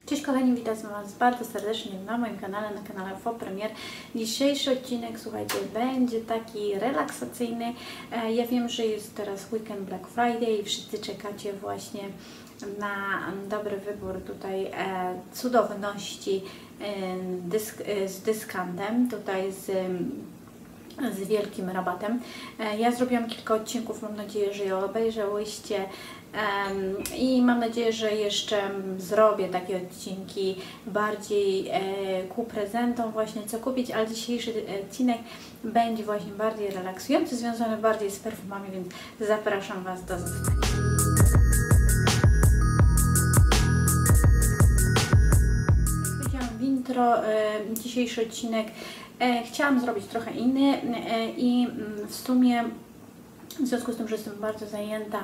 Cześć kochani, witam Was bardzo serdecznie na moim kanale, na kanale Faux Premier. Dzisiejszy odcinek, słuchajcie, będzie taki relaksacyjny. Ja wiem, że jest teraz weekend Black Friday i wszyscy czekacie właśnie na dobry wybór tutaj cudowności z dyskantem, tutaj z wielkim rabatem. Ja zrobiłam kilka odcinków, mam nadzieję, że je obejrzałyście i mam nadzieję, że jeszcze zrobię takie odcinki bardziej ku prezentom właśnie co kupić, ale dzisiejszy odcinek będzie właśnie bardziej relaksujący, związany bardziej z perfumami, więc zapraszam Was do zostania. Powiedziałam w intro, dzisiejszy odcinek chciałam zrobić trochę inny i w sumie w związku z tym, że jestem bardzo zajęta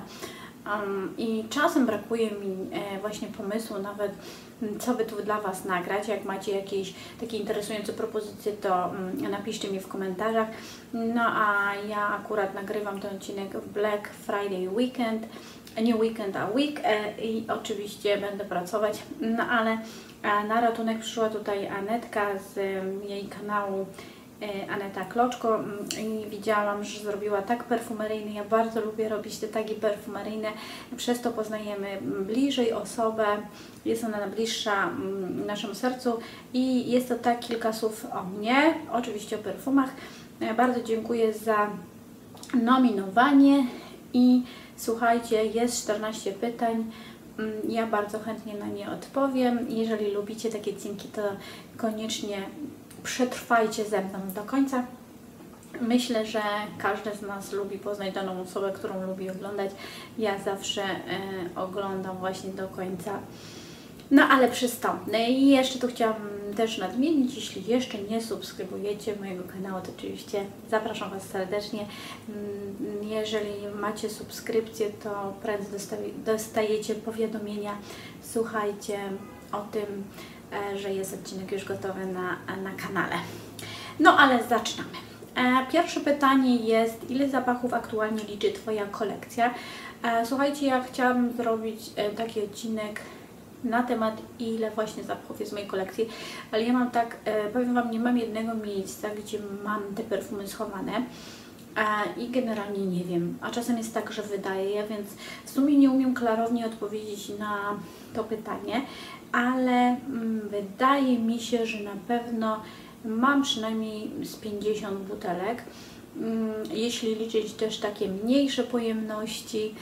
i czasem brakuje mi właśnie pomysłu nawet, co by tu dla Was nagrać. Jak macie jakieś takie interesujące propozycje, to napiszcie mi w komentarzach. No a ja akurat nagrywam ten odcinek w Black Friday weekend, nie weekend, a week i oczywiście będę pracować, no ale na ratunek przyszła tutaj Anetka z jej kanału Aneta Kloczko i widziałam, że zrobiła tag perfumeryjny. Ja bardzo lubię robić te tagi perfumeryjne, przez to poznajemy bliżej osobę, jest ona najbliższa naszemu sercu i jest to tak kilka słów o mnie, oczywiście o perfumach. Bardzo dziękuję za nominowanie i słuchajcie, jest 14 pytań. Ja bardzo chętnie na nie odpowiem. Jeżeli lubicie takie odcinki, to koniecznie przetrwajcie ze mną do końca. Myślę, że każdy z nas lubi poznać daną osobę, którą lubi oglądać. Ja zawsze oglądam właśnie do końca. No ale przystąpmy. I jeszcze tu chciałam też nadmienić, jeśli jeszcze nie subskrybujecie mojego kanału, to oczywiście zapraszam Was serdecznie. Jeżeli macie subskrypcję, to prędzej dostajecie powiadomienia. Słuchajcie o tym, że jest odcinek już gotowy na kanale. No ale zaczynamy. Pierwsze pytanie jest, ile zapachów aktualnie liczy Twoja kolekcja? Słuchajcie, ja chciałam zrobić taki odcinek na temat, ile właśnie zapachów jest w mojej kolekcji, ale ja mam tak, powiem Wam, nie mam jednego miejsca, gdzie mam te perfumy schowane i generalnie nie wiem, a czasem jest tak, że wydaję, więc w sumie nie umiem klarownie odpowiedzieć na to pytanie, ale wydaje mi się, że na pewno mam przynajmniej z 50 butelek, jeśli liczyć też takie mniejsze pojemności,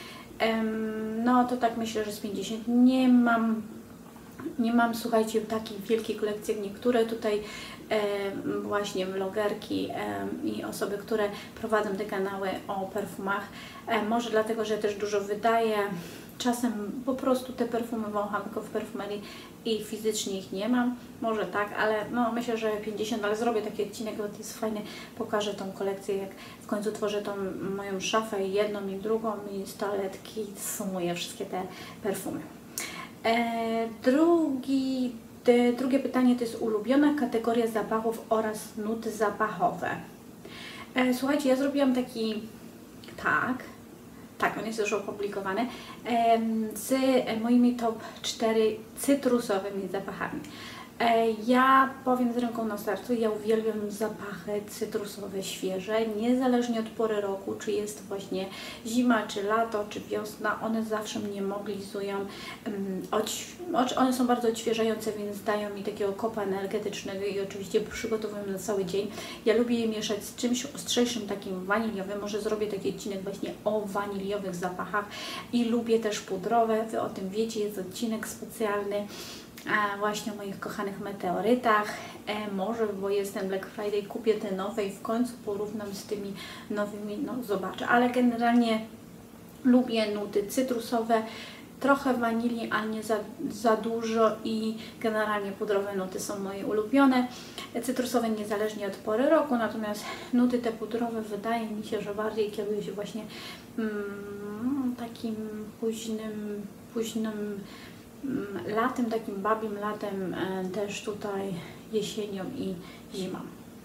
no to tak myślę, że z 50. Nie mam, słuchajcie, takiej wielkiej kolekcji jak niektóre tutaj właśnie vlogerki i osoby, które prowadzą te kanały o perfumach. Może dlatego, że też dużo wydaję. Czasem po prostu te perfumy wącham tylko w perfumerii i fizycznie ich nie mam. Może tak, ale no myślę, że 50, ale zrobię taki odcinek, bo to jest fajny. Pokażę tą kolekcję, jak w końcu tworzę tą moją szafę, jedną i drugą i z toaletki sumuję wszystkie te perfumy. Drugie pytanie to jest ulubiona kategoria zapachów oraz nuty zapachowe. Słuchajcie, ja zrobiłam taki tak, on jest już opublikowany, z moimi top 4 cytrusowymi zapachami. Ja powiem z ręką na sercu, ja uwielbiam zapachy cytrusowe, świeże, niezależnie od pory roku, czy jest właśnie zima, czy lato, czy wiosna, one zawsze mnie mobilizują, one są bardzo odświeżające, więc dają mi takiego kopa energetycznego i oczywiście przygotowują na cały dzień. Ja lubię je mieszać z czymś ostrzejszym, takim waniliowym, może zrobię taki odcinek właśnie o waniliowych zapachach i lubię też pudrowe, Wy o tym wiecie, jest odcinek specjalny właśnie o moich kochanych meteorytach. Może, bo jestem Black Friday, kupię te nowe i w końcu porównam z tymi nowymi, no zobaczę, ale generalnie lubię nuty cytrusowe, trochę wanilii, ale nie za dużo i generalnie pudrowe nuty są moje ulubione. Cytrusowe niezależnie od pory roku, natomiast nuty te pudrowe wydaje mi się, że bardziej kieruję się właśnie takim późnym latem, takim babim latem, też tutaj jesienią i zimą.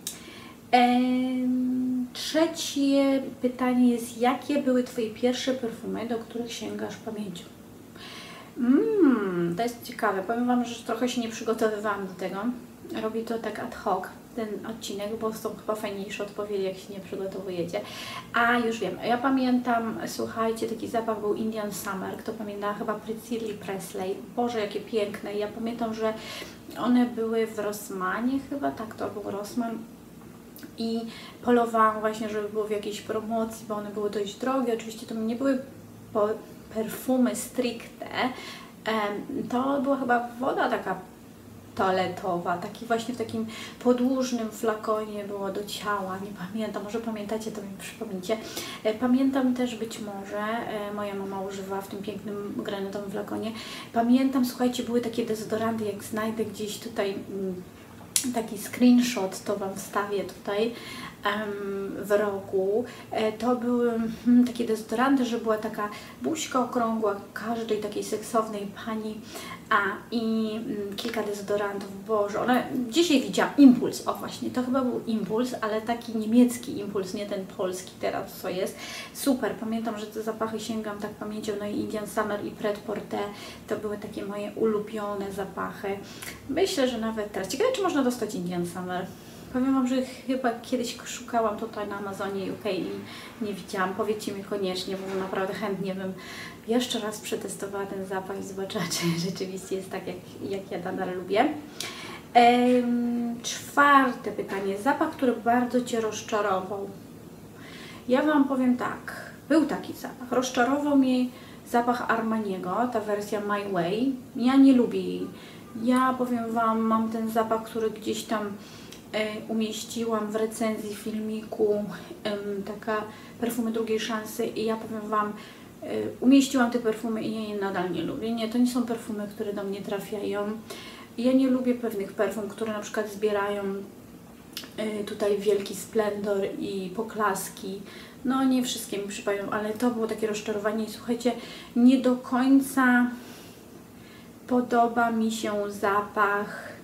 Trzecie pytanie jest, jakie były Twoje pierwsze perfumy, do których sięgasz pamięcią? To jest ciekawe. Powiem Wam, że trochę się nie przygotowywałam do tego. Robię to tak ad hoc, ten odcinek, bo są chyba fajniejsze odpowiedzi, jak się nie przygotowujecie. A już wiem, ja pamiętam, słuchajcie, taki zapach był Indian Summer, kto pamięta, chyba Priscilla Presley. Boże, jakie piękne. Ja pamiętam, że one były w Rossmanie chyba, tak, to był Rossmann. I polowałam właśnie, żeby było w jakiejś promocji, bo one były dość drogie. Oczywiście to nie były perfumy stricte. To była chyba woda taka toaletowa, taki właśnie w takim podłużnym flakonie było do ciała, nie pamiętam, może pamiętacie, to mi przypomnicie. Pamiętam też być może, moja mama używała w tym pięknym granatowym flakonie. Pamiętam, słuchajcie, były takie dezodoranty, jak znajdę gdzieś tutaj taki screenshot, to Wam wstawię tutaj w rogu. To były takie dezodoranty, że była taka buźka okrągła każdej takiej seksownej pani, i kilka dezodorantów. Boże, one dzisiaj widziałam Impuls, o właśnie, to chyba był Impuls, ale taki niemiecki Impuls, nie ten polski teraz, co jest. Super, pamiętam, że te zapachy sięgam tak pamięcią, no i Indian Summer i Pret-a-Porter to były takie moje ulubione zapachy. Myślę, że nawet teraz. Ciekawe, czy można dostać Indian Summer. Powiem Wam, że chyba kiedyś szukałam tutaj na Amazonie UK i nie widziałam. Powiedzcie mi koniecznie, bo naprawdę chętnie bym jeszcze raz przetestowała ten zapach i zobaczyła, czy rzeczywiście jest tak, jak ja nadal lubię. Czwarte pytanie. Zapach, który bardzo Cię rozczarował. Ja Wam powiem tak. Był taki zapach. Rozczarował mnie zapach Armaniego, ta wersja My Way. Ja nie lubię jej. Ja powiem Wam, mam ten zapach, który gdzieś tam umieściłam w recenzji filmiku, taka perfumy drugiej szansy, i ja powiem Wam, umieściłam te perfumy i ja je nadal nie lubię. Nie, to nie są perfumy, które do mnie trafiają. Ja nie lubię pewnych perfum, które na przykład zbierają tutaj wielki splendor i poklaski. No nie wszystkie mi przypadają, ale to było takie rozczarowanie i słuchajcie, nie do końca podoba mi się zapach.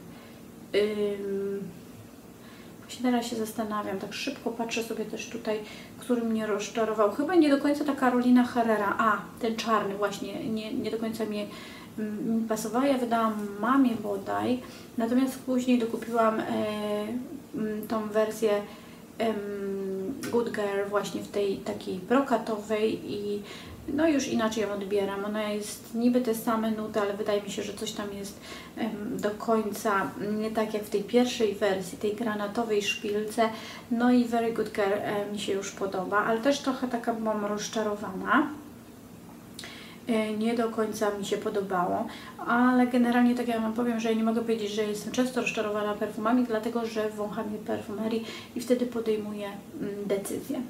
Teraz się zastanawiam, tak szybko patrzę sobie też tutaj, który mnie rozczarował. Chyba nie do końca ta Carolina Herrera, ten czarny właśnie, nie do końca mi pasowała. Ja wydałam mamie bodaj, natomiast później dokupiłam tą wersję Good Girl właśnie w tej takiej brokatowej i no już inaczej ją odbieram. Ona jest niby te same nuty, ale wydaje mi się, że coś tam jest do końca nie tak jak w tej pierwszej wersji, tej granatowej szpilce. No i Very Good Girl mi się już podoba, ale też trochę taka byłam rozczarowana. Nie do końca mi się podobało, ale generalnie tak ja Wam powiem, że ja nie mogę powiedzieć, że jestem często rozczarowana perfumami, dlatego że wącham je perfumerii i wtedy podejmuję decyzję.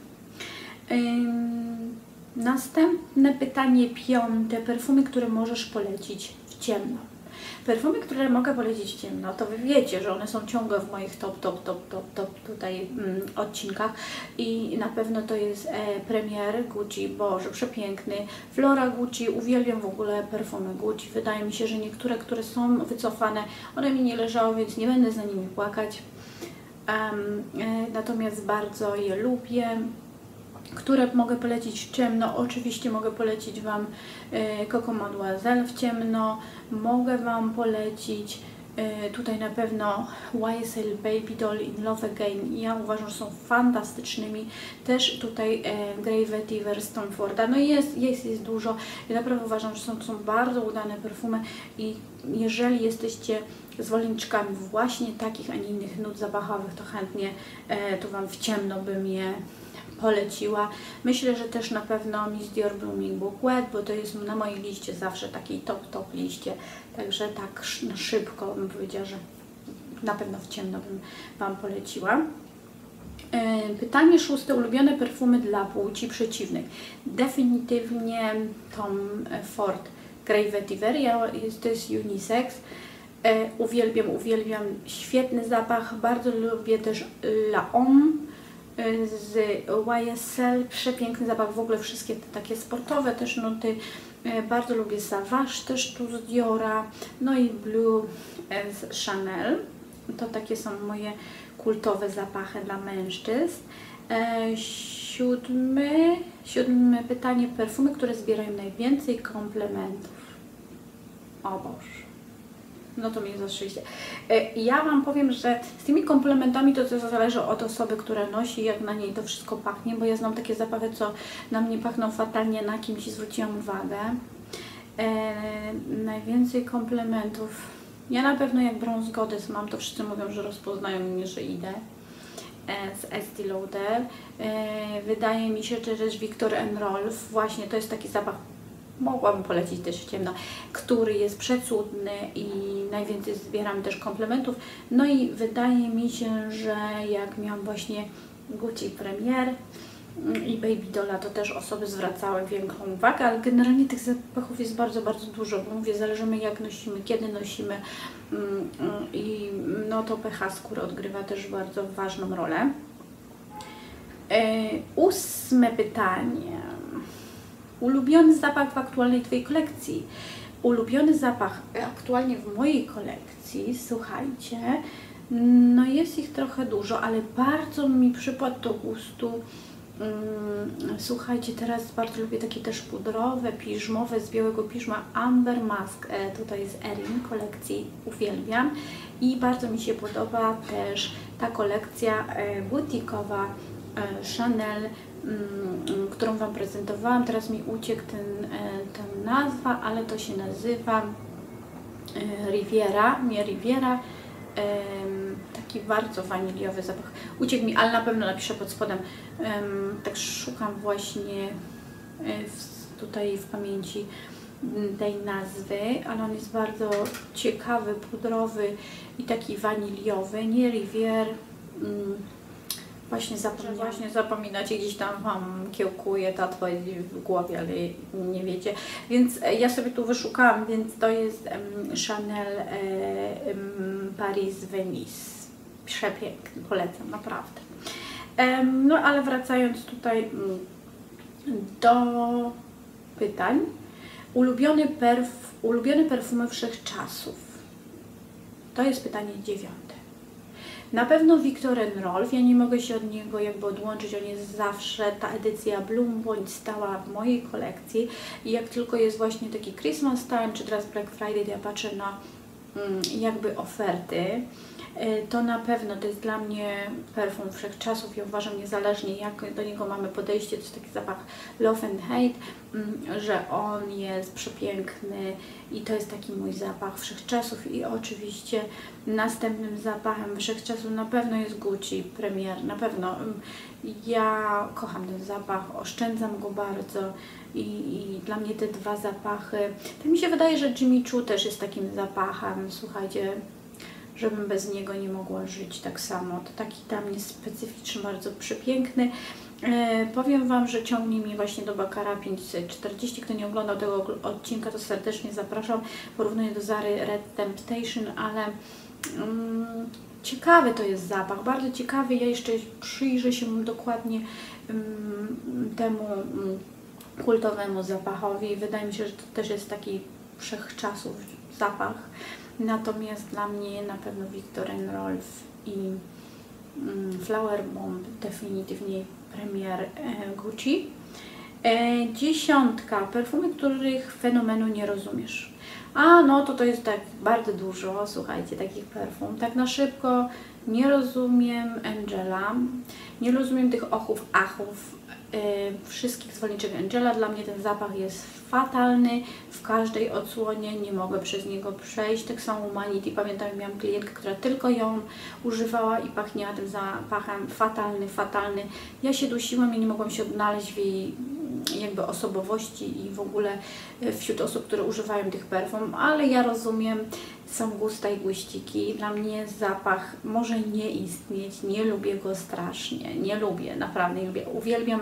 Następne pytanie, piąte. Perfumy, które możesz polecić w ciemno. Perfumy, które mogę polecić w ciemno, to Wy wiecie, że one są ciągle w moich top tutaj odcinkach i na pewno to jest Premier Gucci, Boże, przepiękny. Flora Gucci, uwielbiam w ogóle perfumy Gucci. Wydaje mi się, że niektóre, które są wycofane, one mi nie leżały, więc nie będę za nimi płakać. Natomiast bardzo je lubię. Które mogę polecić w ciemno? Oczywiście mogę polecić Wam Coco Mademoiselle w ciemno. Mogę Wam polecić tutaj na pewno YSL Baby Doll In Love Again. Ja uważam, że są fantastycznymi. Też tutaj Grey Vetiver z Tom Forda. No jest dużo. Ja naprawdę uważam, że są bardzo udane perfumy i jeżeli jesteście zwolenniczkami właśnie takich, a nie innych nut zapachowych, to chętnie tu Wam w ciemno bym je poleciła. Myślę, że też na pewno Miss Dior Blooming Bouquet, bo to jest na mojej liście zawsze takiej top liście. Także tak na szybko bym powiedziała, że na pewno w ciemno bym Wam poleciła. Pytanie szóste. Ulubione perfumy dla płci przeciwnych. Definitywnie Tom Ford Grey Vetiver. To jest unisex. Uwielbiam. Świetny zapach. Bardzo lubię też La Homme z YSL, przepiękny zapach, w ogóle wszystkie te takie sportowe też nuty. Bardzo lubię Savage też tu z Diora, no i Blue z Chanel. To takie są moje kultowe zapachy dla mężczyzn. Siódme pytanie. Perfumy, które zbierają najwięcej komplementów. O Boże. No to mnie zastrzyliście. Ja Wam powiem, że z tymi komplementami to zależy od osoby, która nosi, jak na niej to wszystko pachnie, bo ja znam takie zapachy, co na mnie pachną fatalnie, na kimś zwróciłam uwagę. Najwięcej komplementów. Ja na pewno jak Bronze Goddess mam, to wszyscy mówią, że rozpoznają mnie, że idę. Z Estée Lauder. Wydaje mi się, że też Viktor & Rolf, właśnie to jest taki zapach, mogłabym polecić też ciemno, który jest przecudny i najwięcej zbieram też komplementów. No i wydaje mi się, że jak miałam właśnie Gucci Premier i Baby Dolla, to też osoby zwracały większą uwagę, ale generalnie tych zapachów jest bardzo, bardzo dużo, bo mówię, zależymy jak nosimy, kiedy nosimy i no to pH skóry odgrywa też bardzo ważną rolę. 8. pytanie. Ulubiony zapach w aktualnej Twojej kolekcji? Ulubiony zapach aktualnie w mojej kolekcji, słuchajcie, no jest ich trochę dużo, ale bardzo mi przypadł do gustu. Słuchajcie, teraz bardzo lubię takie też pudrowe, piżmowe, z białego piżma Amber Musk, tutaj z Erin kolekcji, uwielbiam i bardzo mi się podoba też ta kolekcja butikowa Chanel, którą Wam prezentowałam. Teraz mi uciekł ten nazwa, ale to się nazywa Riviera, nie Riviera, taki bardzo waniliowy zapach. Uciekł mi, ale na pewno napiszę pod spodem. Tak szukam właśnie tutaj w pamięci tej nazwy, ale on jest bardzo ciekawy, pudrowy i taki waniliowy, nie Rivier. Właśnie zapominacie, gdzieś tam Wam kiełkuje ta odpowiedź w głowie, ale nie wiecie. Więc ja sobie tu wyszukałam, więc to jest Chanel Paris Venice. Przepiękny, polecam, naprawdę. No ale wracając tutaj do pytań. Ulubione perfumy wszechczasów. To jest pytanie 9. Na pewno Viktor & Rolf, ja nie mogę się od niego jakby odłączyć, on jest zawsze, ta edycja Bloom bądź stała w mojej kolekcji i jak tylko jest właśnie taki Christmas time, czy teraz Black Friday, to ja patrzę na jakby oferty, to na pewno to jest dla mnie perfum wszechczasów. Ja uważam, niezależnie jak do niego mamy podejście, to jest taki zapach Love and Hate, że on jest przepiękny i to jest taki mój zapach wszechczasów. I oczywiście następnym zapachem wszechczasów na pewno jest Gucci Premier, na pewno. Ja kocham ten zapach, oszczędzam go bardzo i dla mnie te dwa zapachy, tak mi się wydaje, że Jimmy Choo też jest takim zapachem, słuchajcie, żebym bez niego nie mogła żyć tak samo. To taki dla mnie specyficzny, bardzo przepiękny. Powiem Wam, że ciągnie mnie właśnie do Baccara 540. Kto nie oglądał tego odcinka, to serdecznie zapraszam. Porównuję do Zary Red Temptation, ale ciekawy to jest zapach, bardzo ciekawy. Ja jeszcze przyjrzę się dokładnie temu kultowemu zapachowi. Wydaje mi się, że to też jest taki wszechczasów zapach. Natomiast dla mnie na pewno Viktor & Rolf i Flower Bomb, definitywnie Premier Gucci. 10. Perfumy, których fenomenu nie rozumiesz. A no to jest tak bardzo dużo, słuchajcie, takich perfum. Tak na szybko nie rozumiem Angela, nie rozumiem tych ochów, achów, wszystkich zwolniczych Angela. Dla mnie ten zapach jest fatalny w każdej odsłonie, nie mogę przez niego przejść. Tak samo Humanity, pamiętam, miałam klientkę, która tylko ją używała i pachniała tym zapachem, fatalny. Ja się dusiłam i nie mogłam się odnaleźć w jej jakby osobowości i w ogóle wśród osób, które używają tych perfum, ale ja rozumiem, są gusta i guściki. Dla mnie zapach może nie istnieć, nie lubię go strasznie, nie lubię, naprawdę nie lubię. Uwielbiam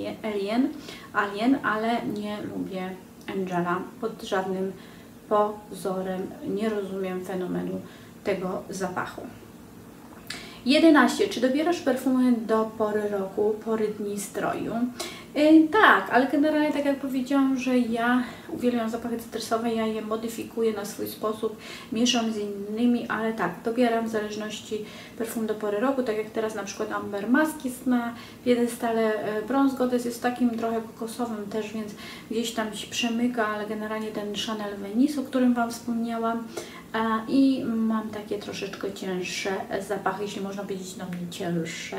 Alien, ale nie lubię Angela pod żadnym pozorem, nie rozumiem fenomenu tego zapachu. 11. Czy dobierasz perfumy do pory roku, pory dni stroju? Tak, ale generalnie tak jak powiedziałam, że ja uwielbiam zapachy cytrysowe, ja je modyfikuję na swój sposób, mieszam z innymi, ale tak, dobieram w zależności perfum do pory roku, tak jak teraz na przykład Amber Musk jest na piedestale, Bronze Goddess jest takim trochę kokosowym też, więc gdzieś tam się przemyka, ale generalnie ten Chanel Venice, o którym Wam wspomniałam, i mam takie troszeczkę cięższe zapachy, jeśli można powiedzieć na mnie cięższe.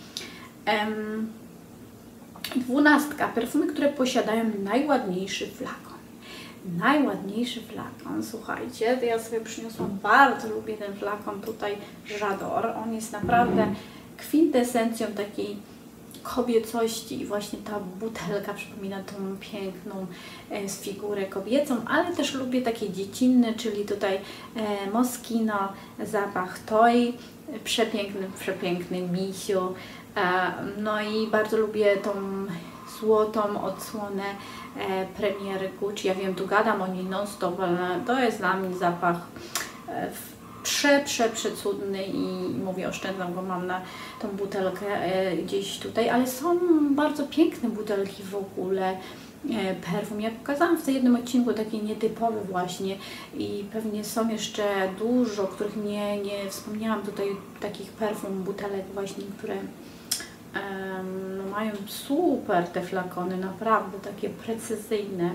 12. Perfumy, które posiadają najładniejszy flakon. Najładniejszy flakon, słuchajcie, to ja sobie przyniosłam, bardzo lubię ten flakon tutaj, J'adore. On jest naprawdę kwintesencją takiej kobiecości i właśnie ta butelka przypomina tą piękną figurę kobiecą, ale też lubię takie dziecinne, czyli tutaj Moschino, zapach Toi, przepiękny misiu. No i bardzo lubię tą złotą odsłonę premiery Gucci. Ja wiem, tu gadam o niej non stop, ale to jest dla mnie zapach przecudny i mówię, oszczędzam go, mam na tą butelkę gdzieś tutaj, ale są bardzo piękne butelki w ogóle perfum. Ja pokazałam w tym jednym odcinku takie nietypowe właśnie i pewnie są jeszcze dużo, których nie wspomniałam tutaj, takich perfum, butelek właśnie, które no mają super te flakony, naprawdę takie precyzyjne.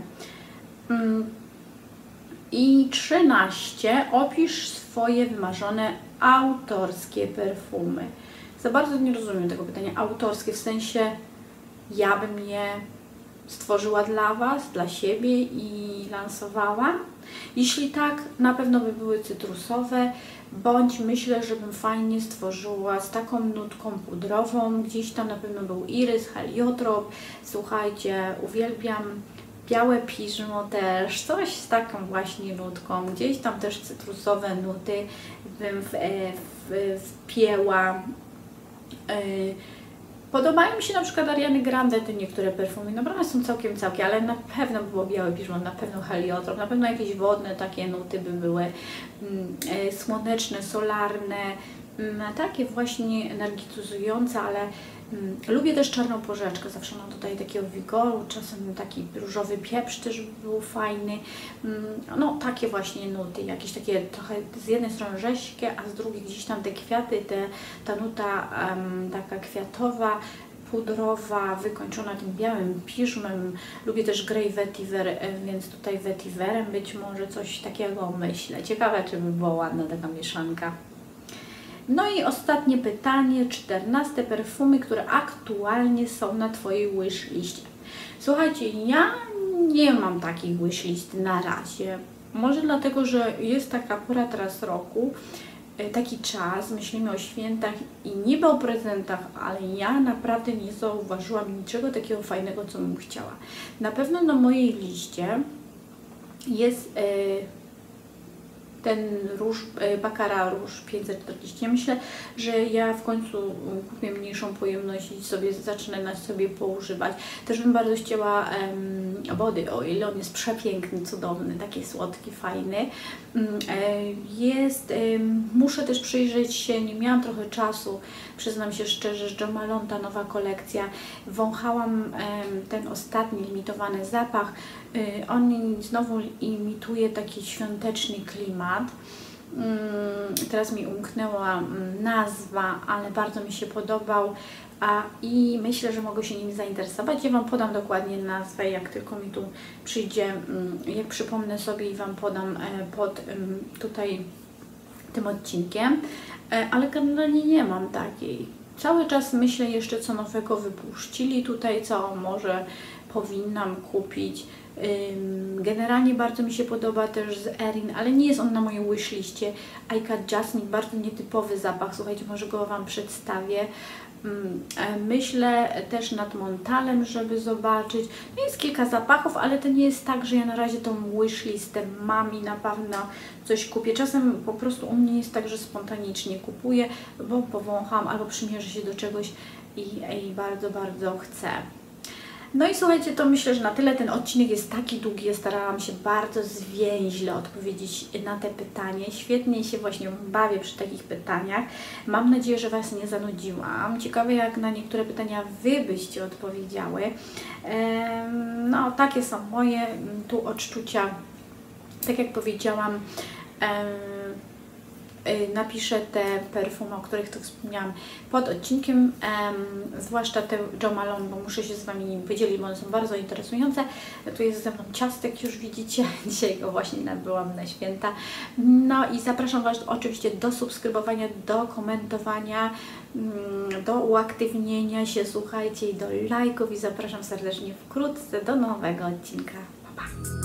I 13. Opisz swoje wymarzone autorskie perfumy. Za bardzo nie rozumiem tego pytania. Autorskie w sensie ja bym je stworzyła dla Was, dla siebie i lansowała. Jeśli tak, na pewno by były cytrusowe, bądź myślę, że bym fajnie stworzyła z taką nutką pudrową. Gdzieś tam na pewno był irys, heliotrop. Słuchajcie, uwielbiam białe piżmo też, coś z taką właśnie nutką. Gdzieś tam też cytrusowe nuty bym wpięła. Podobają mi się na przykład Ariany Grande, te niektóre perfumy, naprawdę są całkiem, ale na pewno by było białe piżmo, na pewno heliotrop, na pewno jakieś wodne takie nuty by były, słoneczne, solarne, takie właśnie energetyzujące, ale lubię też czarną porzeczkę, zawsze mam tutaj takiego wigoru, czasem taki różowy pieprz też by był fajny, no takie właśnie nuty, jakieś takie trochę z jednej strony rześkie, a z drugiej gdzieś tam te kwiaty, ta nuta taka kwiatowa, pudrowa, wykończona tym białym piżmem. Lubię też Grey Vetiver, więc tutaj Vetiverem być może coś takiego myślę. Ciekawe, czy by była ładna taka mieszanka. No i ostatnie pytanie, 14. Perfumy, które aktualnie są na Twojej wishliście. Słuchajcie, ja nie mam takiej wishlisty na razie. Może dlatego, że jest taka pora teraz roku, taki czas, myślimy o świętach i niby o prezentach, ale ja naprawdę nie zauważyłam niczego takiego fajnego, co bym chciała. Na pewno na mojej liście jest ten róż, Baccarat Rouge 540. Ja myślę, że ja w końcu kupię mniejszą pojemność i sobie zacznę na sobie poużywać. Też bym bardzo chciała Body Oil, on jest przepiękny, cudowny, taki słodki, fajny. Muszę też przyjrzeć się, nie miałam trochę czasu, przyznam się szczerze, że Jo Malone, ta nowa kolekcja, wąchałam ten ostatni limitowany zapach. On znowu imituje taki świąteczny klimat. Teraz mi umknęła nazwa, ale bardzo mi się podobał i myślę, że mogę się nim zainteresować. Ja Wam podam dokładnie nazwę, jak tylko mi tu przyjdzie, jak przypomnę sobie i Wam podam pod tutaj tym odcinkiem, ale generalnie nie mam takiej. Cały czas myślę jeszcze, co nowego wypuścili tutaj, co może powinnam kupić. Generalnie bardzo mi się podoba też z Erin, ale nie jest on na mojej wishliście. I Got Jasmine, bardzo nietypowy zapach, słuchajcie, może go Wam przedstawię. Myślę też nad Montalem, żeby zobaczyć. No jest kilka zapachów, ale to nie jest tak, że ja na razie tą wishlistę mam i na pewno coś kupię. Czasem po prostu u mnie jest tak, że spontanicznie kupuję, bo powącham albo przymierzę się do czegoś i bardzo, bardzo chcę. No i słuchajcie, to myślę, że na tyle. Ten odcinek jest taki długi, ja starałam się bardzo zwięźle odpowiedzieć na te pytanie. Świetnie się właśnie bawię przy takich pytaniach. Mam nadzieję, że Was nie zanudziłam. Ciekawe, jak na niektóre pytania Wy byście odpowiedziały. No, takie są moje tu odczucia. Tak jak powiedziałam, napiszę te perfumy, o których tu wspomniałam, pod odcinkiem, zwłaszcza te Jo Malone, bo muszę się z Wami nim podzielić, bo one są bardzo interesujące. Tu jest ze mną ciastek, już widzicie, dzisiaj go właśnie nabyłam na święta. No i zapraszam Was oczywiście do subskrybowania, do komentowania, do uaktywnienia się, słuchajcie, i do lajków i zapraszam serdecznie wkrótce do nowego odcinka. Pa, pa!